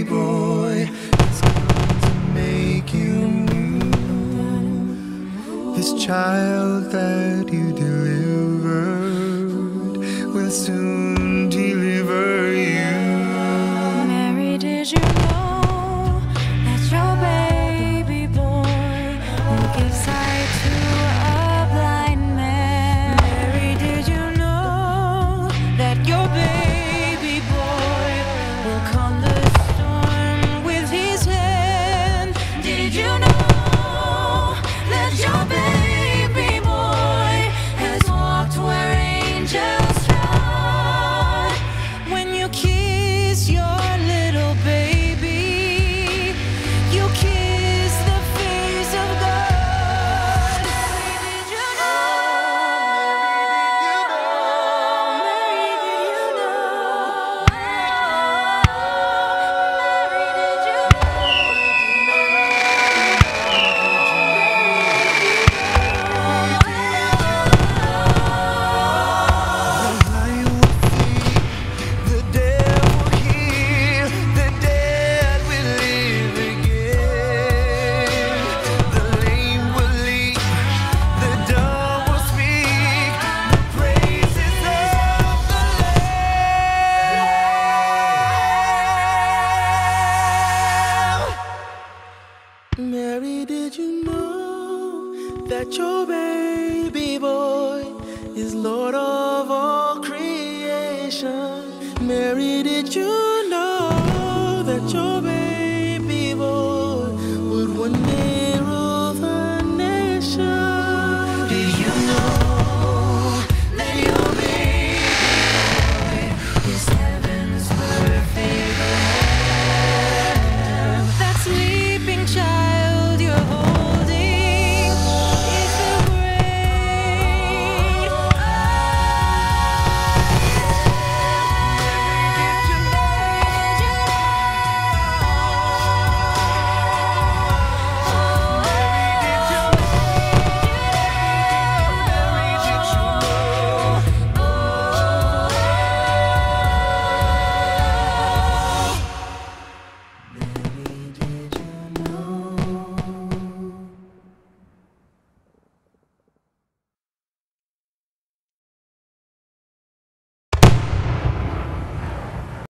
boy has come to make you new. This child that you delivered will soon deliver you. Mary, did you know that your baby boy will give sight to a blind man? Mary, did you know that your baby boy will calm the storm with his hand? Did you know that your baby boy has walked where angels trod? When you kiss your little baby, you kiss the face of God. Mary, did you know? Mary, did you know? Mary, did you The dead will heal, the dead will live again. The lame will leap, the dumb will speak, the praises of the Lamb. Mary, did you know that your baby boy is Lord of all creation? Mary, did you